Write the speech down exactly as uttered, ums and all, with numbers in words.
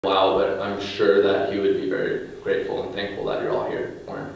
Wow, but I'm sure that he would be very grateful and thankful that you're all here for him.